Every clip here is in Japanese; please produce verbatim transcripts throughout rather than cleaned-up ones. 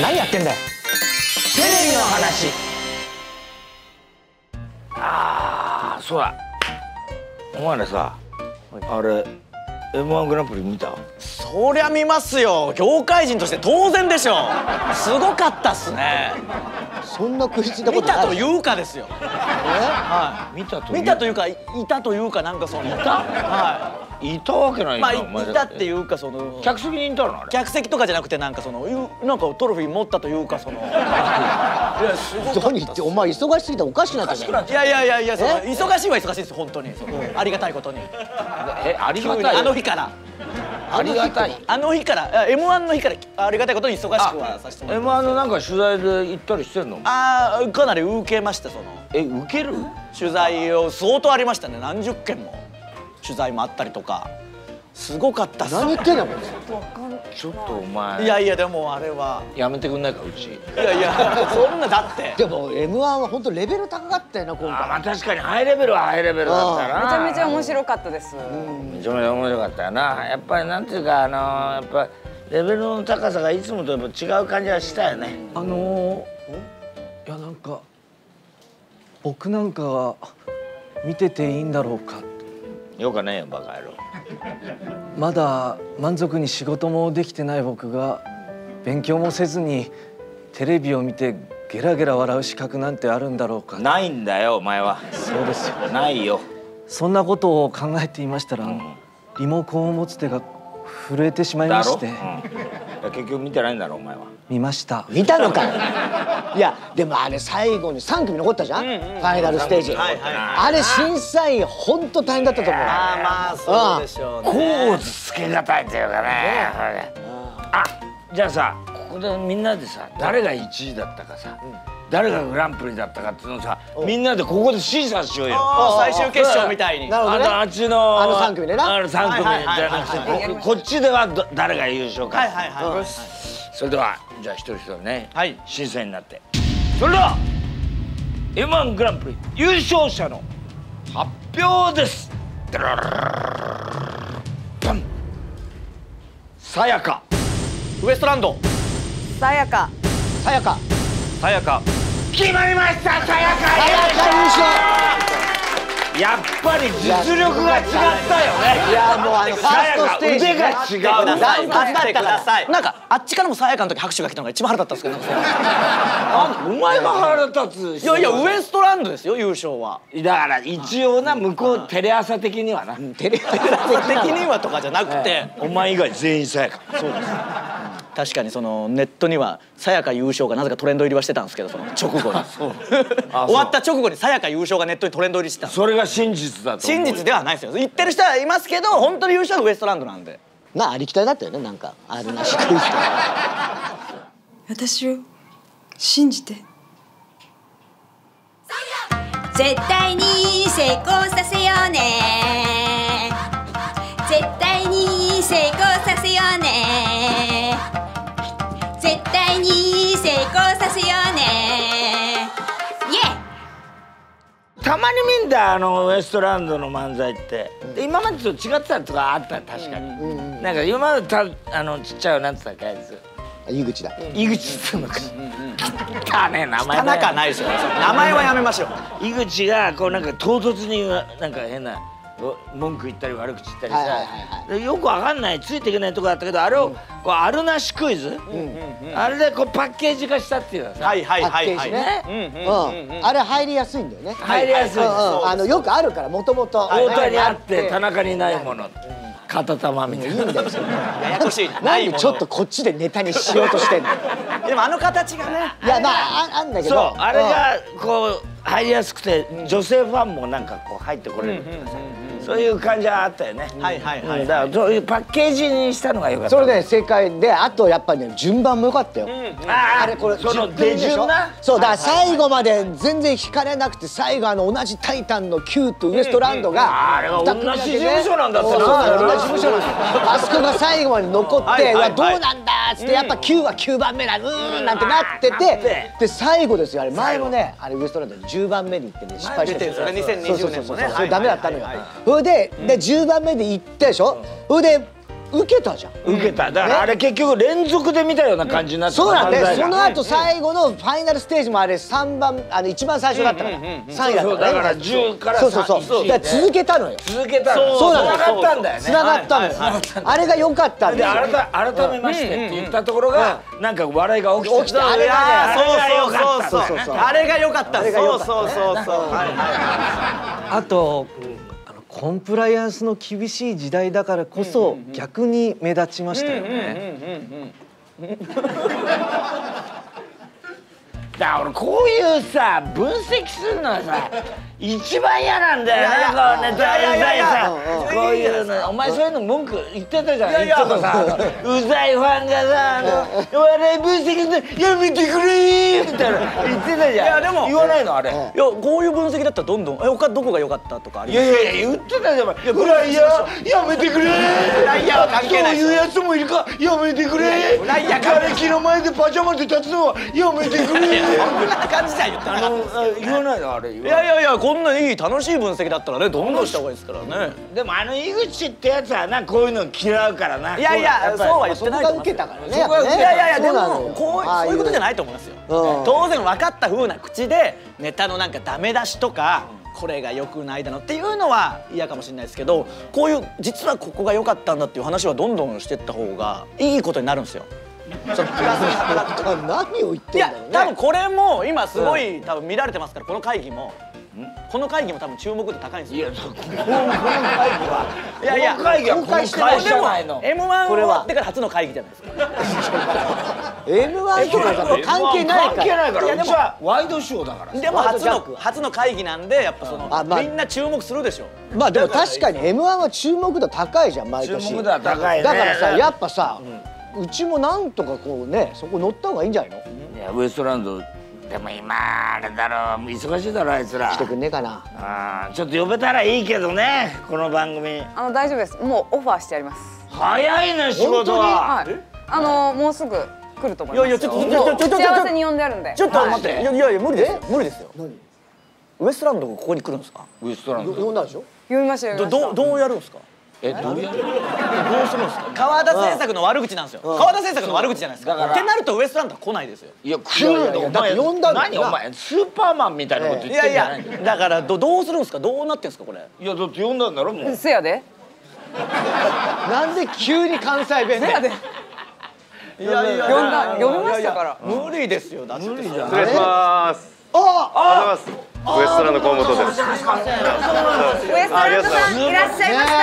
何やってんだよ。 テレビの話。ああ、そうだ。お前らさ、あれ エムワン グランプリ見た？ そりゃ見ますよ。業界人として当然でしょ。すごかったっすね。 そんな食いついたこ見とない。 たというかですよ。はい。 見たと見たというか、いたというか、なんかその。いた？はい。 いたわけないまあ、 な。 いたっていうか、その。 客席にいたのあれ？ 客席とかじゃなくて、なんかその、なんかトロフィー持ったというか、その。いや、すごかった。 何ってお前忙しすぎておかしくなっちゃう。 いやいやいやいや、その忙しいは忙しいです本当に。ありがたいことに。 え、ありがたい。 あの日から。 ありがたい。 あの日から、エムワン の日からありがたいことに忙しくはさせてもらって。 エムワン のなんか取材で行ったりしてんの？ ああ、かなり受けました。その。 え、受ける？ 取材を相当ありましたね。何十件も取材もあったりとか。すごかったっす。 何言ってんだこれ。ちょっとお前。 いやいや、でもあれはやめてくんないか、うち。いやいや、そんなだって。 でも エムワン は本当レベル高かったよな今回。 まあ確かにハイレベルはハイレベルだったな。 めちゃめちゃ面白かったです。 めちゃめちゃ面白かったよな。やっぱりなんていうか、あのやっぱレベルの高さがいつもとやっぱ違う感じはしたよね。 あのー、いやなんか僕なんかは見てていいんだろうか。 よかねえよバカ野郎。 まだ満足に仕事もできてない僕が勉強もせずにテレビを見てゲラゲラ笑う資格なんてあるんだろうか。 ないんだよお前は。 そうですよ。 ないよ。 そんなことを考えていましたら、うん、リモコンを持つ手が震えてしまいまして。 うん、結局見てないんだろお前は。 見ました。 見たのか。いやでもあれ最後にさん組残ったじゃん、うん、うん、ファイナルステージ。あれ審査員本当大変だったと思う。 ああまあそうでしょうね。 コーズつけがたいっていうかね。あ、じゃあさここでみんなでさ誰がいちいだったかさ、うん、誰がグランプリだったかっていうのをさみんなでここで審査しようよ。 最終決勝みたいに。 なるほどね。 あっちのあのさん組でな。 あのさん組じゃなくてこっちでは誰が優勝か。 はいはいはい。 それではじゃあ一人一人ね、 はい、 審査員になって、それでは エムワン グランプリ優勝者の発表です。バン。さやか。 ウエストランド。 さやか。 さやか。 さやか。 決まりました。さやか。 さやか優勝。 やっぱり実力が違ったよね。 いやもうあのファーストステージ腕が違う。 ダントツだったから。 なんかあっちからもさやかの時拍手が来たのが一番腹立ったんですけど。 お前が腹立つ。 いやいやウエストランドですよ優勝は。 だから一応な向こうテレ朝的にはな。 テレ朝的にはとかじゃなくて。 お前以外全員さやか。 そうです。確かにそのネットにはさやか優勝がなぜかトレンド入りはしてたんですけど、その直後に終わった直後にさやか優勝がネットにトレンド入りしてた。 それが真実だと。 真実ではないですよ。言ってる人はいますけど本当に優勝はウエストランドなんで。 なありきたりだったよね。なんかあるなしクイズ。 私を信じて。 絶対に成功させようね。絶対に成功させようね。絶対に成功させようね。イエイ。 たまに見んだあのウエストランドの漫才って、うん、今までと違ってたとかあった確かに、うんうんうん、なんか今までたあのちっちゃいなんつったっけあいつ井口だ、 井口っつうのか汚ねえ名前だよ。汚かないですよ。名前はやめましょう。 井口がこうなんか唐突になんか変な文句言ったり悪口言ったりさ、よくわかんないついていけないとこだったけど、あれをこうあるなしクイズ、あれでこうパッケージ化したっていうのさ。 はいはいはいはいね。あれ入りやすいんだよね。 入りやすい。 あのよくあるからもともと太田にあって田中にないもの。片玉みたいな。 ややこしい。 なんでちょっとこっちでネタにしようとしてんの。 でもあの形がね。 いやまああんだけど。 そうあれがこう入りやすくて女性ファンもなんかこう入ってこれるとかさ。そういう感じはあったよね。 はいはいはい。 だからそういうパッケージにしたのが良かった。 それで正解で、あとやっぱね順番も良かったよ。 あれこれその出順な。 そうだから最後まで全然引かれなくて、最後あの同じタイタンの Q とウエストランドがあれは同じ事務所なんだって。 同じ事務所なんですよ。あそこが最後まで残ってうわどうなんだっつって、やっぱ Q はきゅうばんめだうーんなんてなってて、で最後ですよ。あれ前もねあれウエストランドじゅうばんめに行ってね失敗してる。 それにせんにじゅうねんもね。 それダメだったのよ。それででじゅうばんめで行ったでしょ。それで受けたじゃん。 受けた。だからあれ結局連続で見たような感じになってた。 そうなんで、 漫才がその後最後のファイナルステージもあれ三番、あの一番最初だったからさんいだったからね。 だからじゅうからそうそうそう。だから続けたのよ。 続けたの。 そうなの。 繋がったんだよね。 繋がったのよ。あれが良かったんでですよ。 改改めましてって言ったところがなんか笑いが起きてきた。 あれがね、 そうそうそうそう。あれが良かった。そうそうそうそう。 あとあのコンプライアンスの厳しい時代だからこそ逆に目立ちましたよね。 だから俺こういうさ分析するのはさ一番嫌なんだよね。こうね、うざいさ、こういうの、お前そういうの文句言ってたじゃん。いつもさ、うざいファンがさ、あの笑い分析してやめてくれみたいな言ってたじゃん。いやでも言わないのあれ。いやこういう分析だったらどんどんえ他どこが良かったとかあります？ いやいや言ってたじゃん。いやフライヤーやめてくれ。フライヤーは関係ない。そういうやつもいるかやめてくれ。フライヤーがれきの前でパジャマで立つのはやめてくれ。 そんな感じじゃ言ってなかった。 言わないのあれ。いやいやいやこんないい楽しい分析だったらねどんどんした方がいいですからね。 でもあの井口ってやつはなこういうの嫌うからな。 いやいやそうは言ってないと思います。 受けたからね。 いやいやいやでもこうそういうことじゃないと思いますよ。当然分かった風な口でネタのなんかダメ出しとかこれが良くないだのっていうのは嫌かもしれないですけど、こういう実はここが良かったんだっていう話はどんどんしていった方がいいことになるんですよ。そのプラス何を言ってんだろうね。 いや多分これも今すごい多分見られてますから、この会議もこの会議も多分注目度高いんですよ。いやこの会議はいやいや会議は公開してないじゃないの。 エムワン 終わってから初の会議じゃないですか。 エムワン とか関係ないから。 関係ないから。うちはワイドショーだから。 でも初の初の会議なんでやっぱそのみんな注目するでしょ。 まあでも確かに エムワン は注目度高いじゃん毎年。 注目度は高いね。 だからさやっぱさうちもなんとかこうねそこ乗った方がいいんじゃないの？ いやウエストランドでも今あれだろう忙しいだろあいつら。 来てくんねえかな。 ああちょっと呼べたらいいけどねこの番組。 あの大丈夫です。もうオファーしてあります。 早いね仕事は。 はい。あのもうすぐ来ると思います。 いやいやちょっとちょっとちょっと幸せに呼んであるんで。 ちょっと待って。いやいや無理ですよ無理ですよ。ウエストランドがここに来るんですか？ ウエストランド呼んだでしょ？ 呼びましたよ。 どどうやるんですか？ えどうやる？どうするんですか？川田製作の悪口なんですよ。川田製作の悪口じゃないですか。ってなるとウエストランドは来ないですよ。 いや来るの。 だって呼んだんだ何お前スーパーマンみたいなこと言ってんじゃないんだよ。 いやいやだからどどうするんですか？どうなってんですかこれ？ いやだって呼んだんだろもう。 せやで。 なんで急に関西弁で？ いやいや呼んだ呼びましたから。 無理ですよ。だって無理じゃん。 失礼します。あ、ありがとうございます。ウエストランド河本です。 ウエストランドさんいらっしゃいました。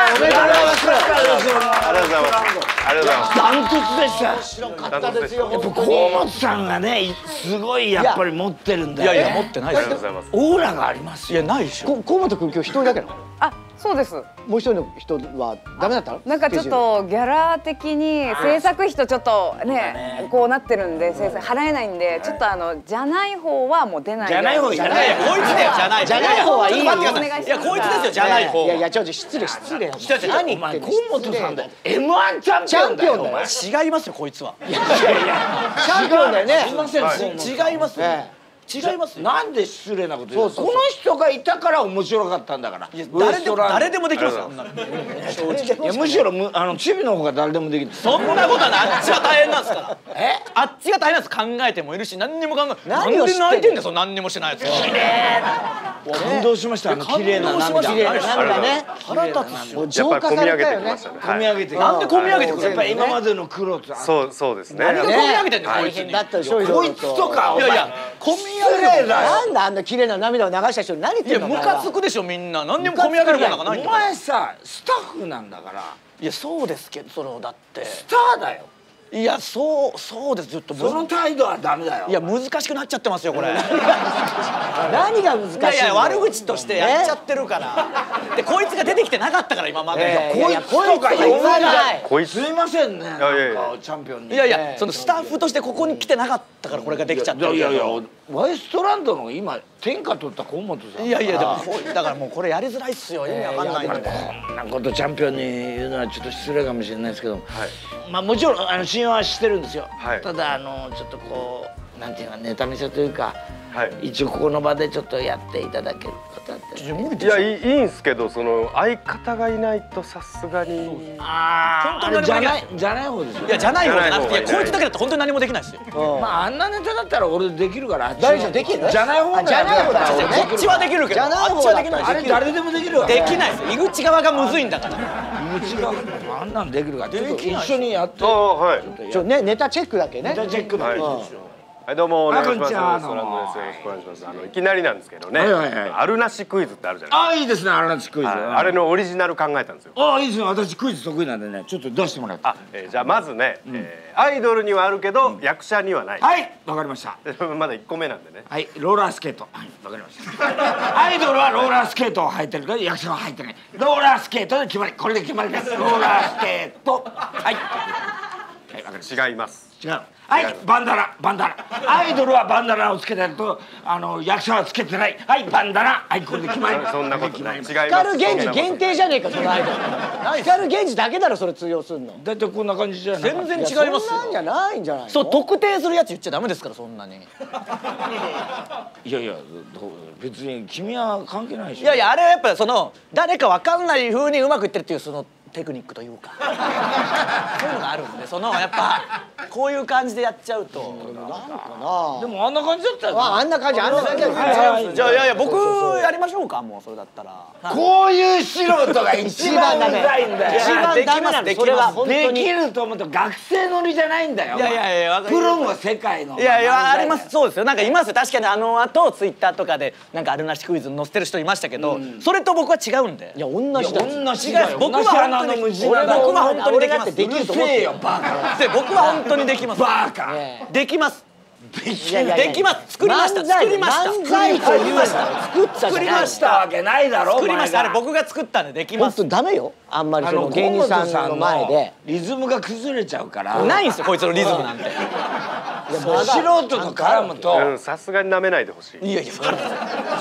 おめでとうございます。 ありがとうございます。ありがとうございます。 ダントツでした。 白かったですよ。 やっぱ河本さんがねすごいやっぱり持ってるんだよ。 いやいや持ってないですよ。 オーラがありますよ。 いやないでしょ。 河本君今日一人だけなの？ あ、そうです。 もう一人の人はダメだったの？ なんかちょっとギャラ的に制作費とちょっとねこうなってるんで制作払えないんでちょっとあのじゃない方はもう出ない。 じゃない方じゃない。 こいつだよじゃない。 じゃない方はいいよ。 いやこいつですよじゃない方。 いやいやちょっと失礼失礼。 何言ってんの？河本さんだよ。エムワン チャンピオンだよ。お前違いますよこいつは。 いやいやチャンピオンだよね。 すいません。 違いますよ。違いますよ。 なんで失礼なこと言うの？この人がいたから面白かったんだから。 誰でも誰でもできますよ。 いやむしろむあのチビの方が誰でもできる。 そんなことはない。あっちが大変なんですから。え？あっちが大変なんです。考えてもいるし何にも考え。なんで泣いてんだよその何にもしないやつ。綺麗な。 感動しました。あの綺麗な涙。 綺麗な涙ね。 腹立つし。 もう浄化されたよね。 込み上げて。 なんで込み上げてくる？ やっぱり今までの苦労と。 そうそうですね。 なんで込み上げてんのこ大いつに。 変だったでしょ。 こいつとかお前。 いやいや込み上げる。 なんであんな綺麗な涙を流した人に何言っいやてんの？ ムカつくでしょみんな。何にも込み上げるものなんかないんおだから。 前さスタッフなんだから。 いやそうですけどそのだってスターだよ。 いやそうそうですちょっとその態度はダメだよ。 いや難しくなっちゃってますよこれ。 何が難しいんだよ。 いやいや悪口としてやっちゃってるからでこいつが出てきてなかったから今まで。 こいつとか言わない。 こいつすいませんね。 いやいやいやチャンピオンに。 いやいやそのスタッフとしてここに来てなかったからこれができちゃった。 いやいやワイストランドの今天下取った河本さん。 いやいやでもこうだからもうこれやりづらいっすよ意味わかんないんで。 こんなことチャンピオンに言うのはちょっと失礼かもしれないですけど、まあもちろんあの信用はしてるんですよ。ただあのちょっとこうなんていうかネタ見せというか、一応ここの場でちょっとやっていただけるか。 ったって。 いやいいいいんすけど、その相方がいないとさすがに。 ああ、じゃないじゃない方ですよ。 いやじゃない方じゃなくて、いやこいつだけだと本当に何もできないですよ。 まああんなネタだったら俺できるから。 大丈夫できる？ じゃない方じゃない方だ。 こっちはできるけど、あっちはできない。 あれ誰でもできるわ。 できないです。井口側がむずいんだから。 井口側あんなんできるから。ちょっと一緒にやって。 ああはい。 ちょねネタチェックだけね。 ネタチェックだけ。 はいどうもお願いします。 こんにちは。 ストランドです。よろしくお願いします。あのいきなりなんですけどね。 はいはいはい。 あるなしクイズってあるじゃないああいいですね、あるなしクイズ。 あれのオリジナル考えたんですよ。 ああいいですね、私クイズ得意なんでね、ちょっと出してもらって。 あ、えー、じゃあまずね、えー、アイドルにはあるけど役者にはない。 はい、わかりました。 まだいっこめなんでね。 はい、ローラースケート。はい、わかりました。アイドルはローラースケートを履いてるけど役者は履いてない。ローラースケートで決まり、これで決まりです。ローラースケート。はい。はい、わかりました。 違います。 違う。はい、バンダナ、バンダナ。アイドルはバンダナをつけてると、あの役者はつけてない。はい、バンダナ。はい、これで決まり。 そんなことない。違います。 光源氏限定じゃねえかそのアイドル。光源氏だけだろそれ通用すんの。 だってこんな感じじゃない。 全然違いますよ。 そんなんじゃないんじゃないの。 そう特定するやつ言っちゃダメですからそんなに。 いやいや、別に君は関係ないでしょ。 いやいやあれはやっぱその誰かわかんない風にうまくいってるっていうそのテクニックというかそういうのがあるんで、そのやっぱこういう感じでやっちゃうとなんかな。 でもあんな感じだったら。 ああんな感じあんな感じ。 じゃあいやいや僕やりましょうかもうそれだったら。 こういう素人が一番うざいんだよ。 一番ダメなのそれは本当でに。 きると思うと学生乗りじゃないんだよ。 いやいやいやプロの世界の。 いやいやあります。そうですよ。なんかいますよ確かに。あの後ツイッターとかでなんかあるなしクイズ載せてる人いましたけど、それと僕は違うんで。 いや同じだ。 同じ違います。僕は本当に僕は本当にできます。 できると思ってよバカ。 で僕は本当にできます。 バカ。 できます。 いやいやできます。作りました。作りました。 漫才という作った作りまししたわけないだろ。 作りました。あれ僕が作ったんでできます。 本当ダメよ。あんまりその芸人さんの前でリズムが崩れちゃうから。 ないんですよこいつのリズムなんて。 素人と絡むとさすがに舐めないでほしい。 いやいやそうですよね。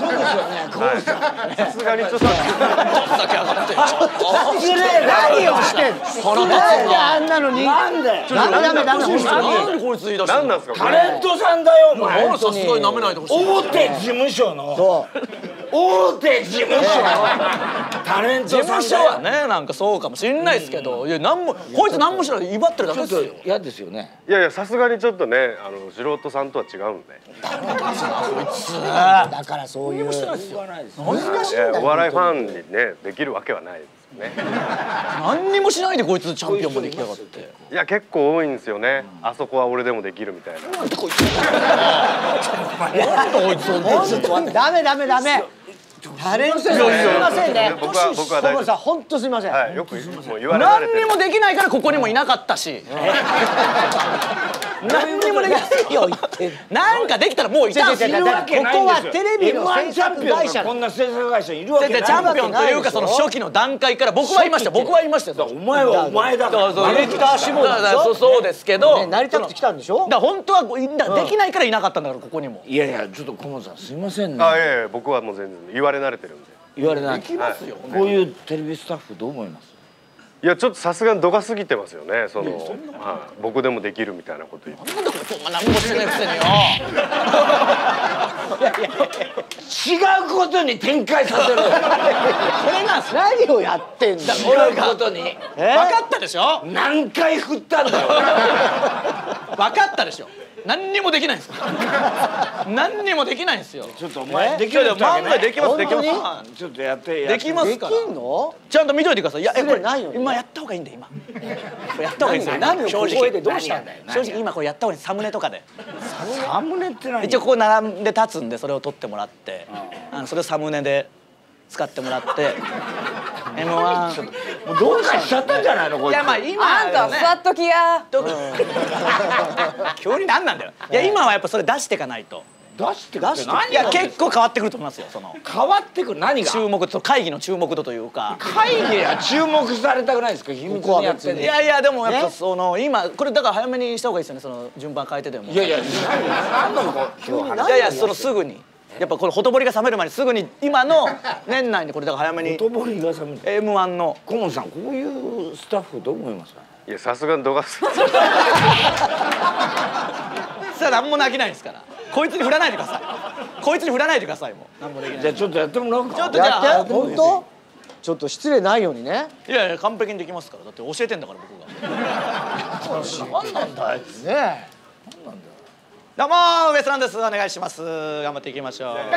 さすがにちょっと。 ちょっとだけ上がって。 失礼何をしてんの。なんであんなのに。 なんで。 ダメダメダメ本当に。 なんでこいつ言い出したの。 何なんですか。 タレントさんだよお前。 さすがに舐めないでほしい。 大手事務所の。 そう。 大手事務所のタレントさんだよ。 事務所はねなんかそうかもしれないですけど、いやなんもこいつなんもしない威張ってるだけですよ。 嫌ですよね。 いやいやさすがにちょっとねあの素人さんとは違うんで。 だからそういう。 難しいんだよ。 お笑いファンにねできるわけはないですよね。 何にもしないでこいつチャンピオンまで来やがって。 いや結構多いんですよね。あそこは俺でもできるみたいな。 なんでこいつ。なんでこいつ。 本当にダメダメダメ。タレントさんすみませんね。 僕は僕は大丈夫。 さん本当すみません。 はいよくもう言われ慣れてる。 何にもできないからここにもいなかったし。何にもできないよ。なんかできたらもういたんですよ。 ここはテレビの制作会社。 こんな制作会社いるわけない。 チャンピオンというかその初期の段階から僕はいました僕はいましたよ。 お前はお前だから。 ディレクター志望だでしょ。 そうですけど。 なりたくて来たんでしょ。 だから本当はできないからいなかったんだからここにも。 いやいやちょっと小本さんすいませんね。 あいやいや僕はもう全然言われ慣れてるんで。 言われない。 できますよ。 こういうテレビスタッフどう思います？ いやちょっとさすがに度が過ぎてますよね。その僕でもできるみたいなこと言って。 なんでこいつお前何もしてないくせによ。 違うことに展開させる。これなんす。 何をやってんだ。 違うことに。 分かったでしょ。 何回振ったんだよ。 分かったでしょ。何にもできないんです。何にもできないんですよ。 ちょっとお前できる漫才できますできます。 ちょっとやってできますから。 できんの？ ちゃんと見といてください。いやこれ今やった方がいいんだ今。やった方がいいんですよ。 何を正小声でどうしたんだよ。 正直今これやった方がいいサムネとかで。 サムネって何？ 一応ここ並んで立つんでそれを撮ってもらって、あのそれをサムネで使ってもらって。エムワンもうどうかしちゃったんじゃないのこいつ。 いやまあ今あんた座っときや。 急に何なんだよ。いや今はやっぱそれ出していかないと。 出して出して何？ いや結構変わってくると思いますよ。その変わってくる何が？ 注目と会議の注目度というか。 会議は注目されたくないですか？秘密にやってんの。 いやいやでもやっぱその今これだから早めにした方がいいですよね。その順番変えてでも。いやいや何なのか急に。 いやいやそのすぐに。やっぱこれほとぼりが冷める前にすぐに今の年内にこれだから早めにほとぼりが冷めるエムワン の顧問さんこういうスタッフどう思いますか？ いやさすがに度が過ぎて。 それは何も泣きないですから。こいつに振らないでください。 こいつに振らないでくださいもう。何もできない。 じゃあちょっとやってもらおうか。 ちょっとじゃあやって本当？ちょっと失礼ないようにね。 いやいや完璧にできますから。だって教えてんだから僕が。 何なんだあいつ。 ねどうもウエストランドです。お願いします。頑張っていきましょう。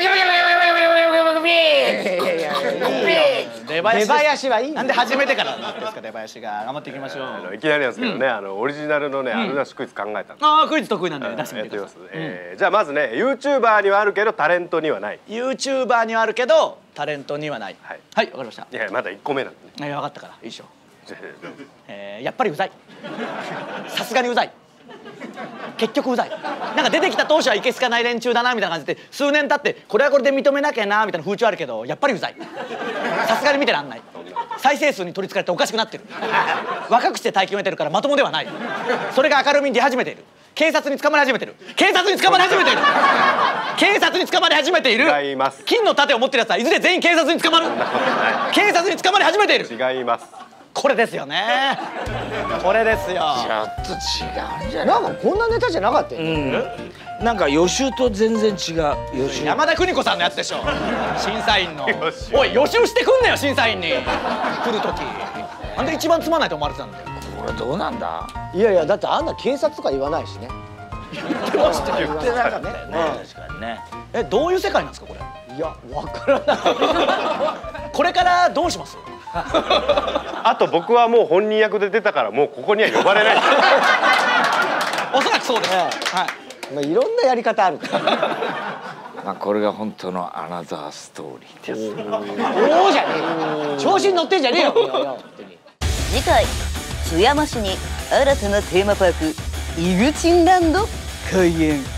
出囃子。 出囃子はいい。 なんで初めてからなんですか出囃子が。頑張っていきましょう。 いきなりなんですけどね、あのオリジナルのねあるなしクイズ考えたんで。 ああクイズ得意なんで出してみてください。 えじゃあまずね ユーチューバーにはあるけどタレントにはない。 ユーチューバーにはあるけどタレントにはない。はいはいわかりました。 いやまだいっこめなんで。 いや分かったからいいでしょ。えやっぱりうざい。さすがにうざい。結局うざい。なんか出てきた当初はいけすかない連中だなみたいな感じで数年経ってこれはこれで認めなきゃなみたいな風潮あるけどやっぱりうざい。さすがに見てらんない。再生数に取りつかれておかしくなってる。若くして大金を得てるからまともではない。それが明るみに出始めている。警察に捕まり始めてる。警察に捕まり始めている。警察に捕まり始めている。 違います。 金の盾を持ってるやつはいずれ全員警察に捕まる。警察に捕まり始めている。 違います。 これですよね。これですよ。 ちょっと違うんじゃない。 なんかこんなネタじゃなかったよ。 なんか予習と全然違う。予習。 山田邦子さんのやつでしょ。審査員の。おい予習してくんなよ審査員に。来る時。なんで一番つまんないと思われてたんだよ。 これどうなんだ。 いやいやだってあんな警察とか言わないしね。 言ってましたよ。 言ってなかったよね。確かにね。 えどういう世界なんですかこれ。 いやわからない。 これからどうします。 あと僕はもう本人役で出たからもうここには呼ばれない。 おそらくそうです。はい。 まあいろんなやり方あるから。 まあこれが本当のアナザーストーリーです。 おおじゃねえ。調子に乗ってんじゃねえよ。 次回津山市に新たなテーマパークイグチンランド開園。